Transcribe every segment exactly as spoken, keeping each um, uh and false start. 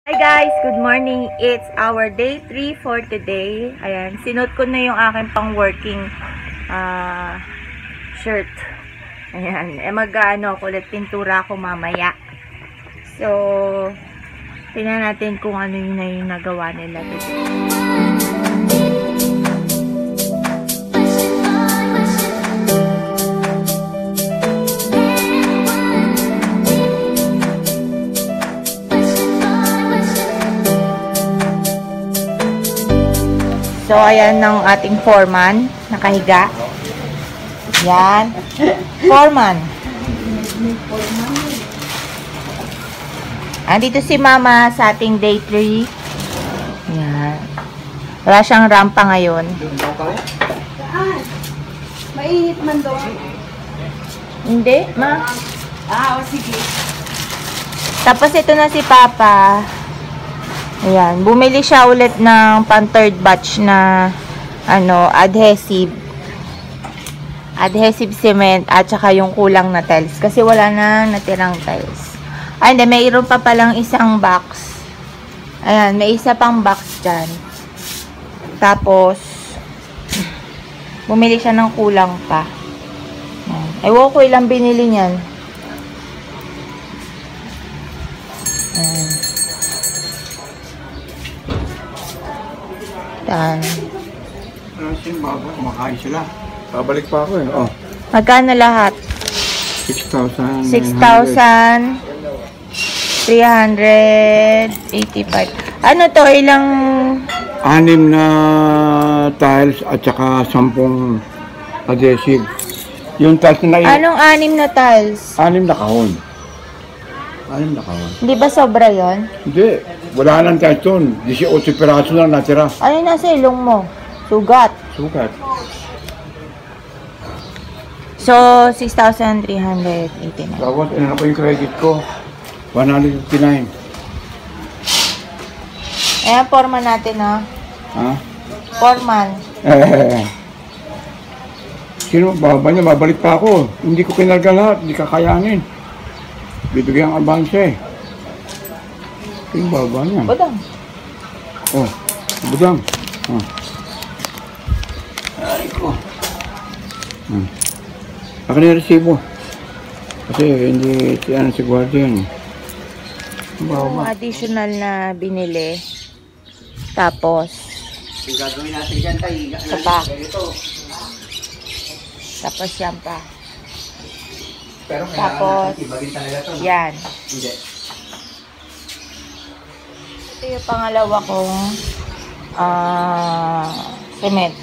Hi guys! Good morning! It's our day three for today. Ayan, sinuot ko na yung aking pang-working uh, shirt. Ayan, eh mag-ano, kulit pintura ako mamaya. So, tingnan natin kung ano yun na yung nagawa nila today. So, ayan ng ating foreman, nakahiga. Yan. Foreman. Andito si Mama sa ating day three. Yan. Wala siyang rampa ngayon. Mainit man doon. Hindi, Ma. Ah, o sige. Tapos ito na si Papa. Ayan, bumili siya ulit ng pang third batch na ano, adhesive. Adhesive cement at saka yung kulang na tiles kasi wala na natirang tiles. Ay, hindi, mayroon pa palang isang box. Ayan, may isa pang box dyan. Tapos bumili siya ng kulang pa. Ayan. Ewan ko ilang binili niyan. Ayan. Yan. Ano siya, makain sila. Babalik pa ako eh. Oh. Magkano lahat? six thousand. six thousand three hundred eighty-five. Ano to? Ilang... Anim na tiles at saka sampung adhesive. Yung tiles na yun. Anong anim na tiles? Anim na kahon. Anim na kahon. Hindi ba sobra yon? Hindi. Wala nang tiles doon. eighteen piraso lang natira. Ano yung nasa ilong mo? Sugat. Sukat. So, six thousand three hundred eighty-nine. Tapos, ano na po yung credit ko? one fifty-nine. Ayan, foreman natin, ha? Ha? Foreman. Eh. Sino? Baba niya, babalik pa ako. Hindi ko kinarga lahat. Hindi kakayanin. Bibigyan ang abanse. Yung baba niya. Budang. Oh, budang. Oh. Ay ko. Hmm. Ako na yung resibo. Kasi hindi ano si guardian. Yung additional na binili. Tapos, Yung gagawin natin dyan tayo. ito pa. Tapos yan pa. Pero Tapos, ibagin talaga ito. yan. Hindi. Ito yung pangalawa kong ah, cement.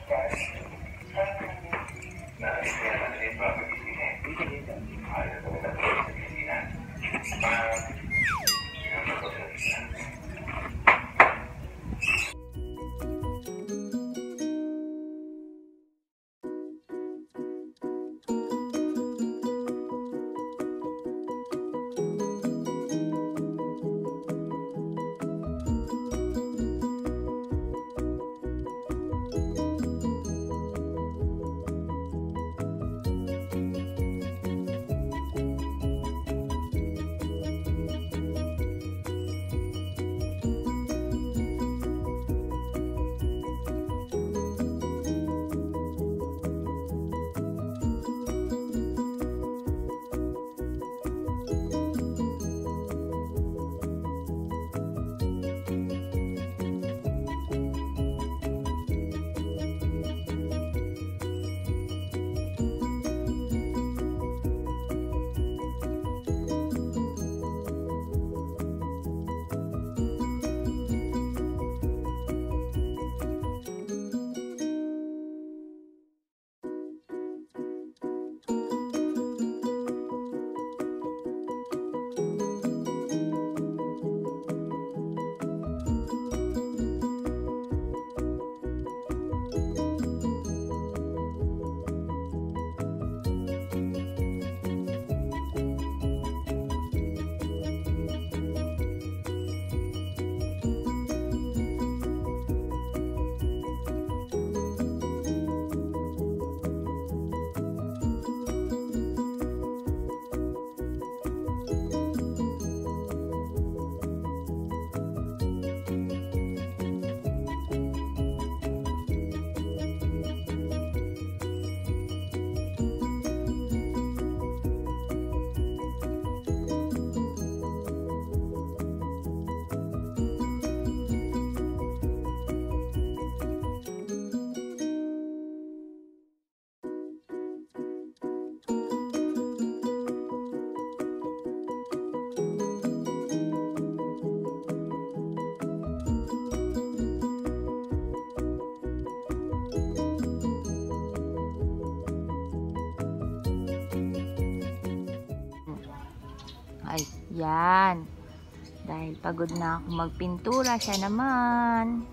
Yan. Dahil pagod na ako magpintura, siya naman.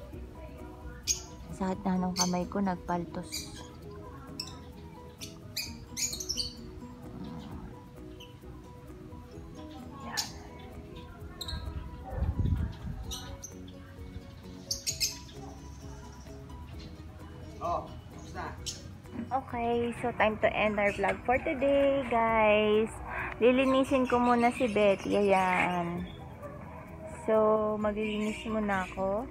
Sakit na nung kamay ko, nagpaltos. Yan. Oh, tapos na. Okay, so time to end our vlog for today, guys. Lilinisin ko muna si Betty. Ayan. So, maglilinis muna ako.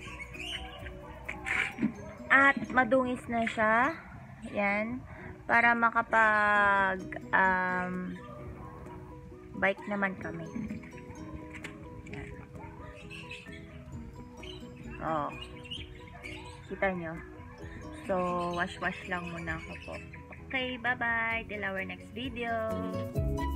At madungis na siya. Ayan. Para makapag um, bike naman kami. Ayan. Oh. Kita nyo? So, wash-wash lang muna ako po. Okay, bye-bye. Till our next video.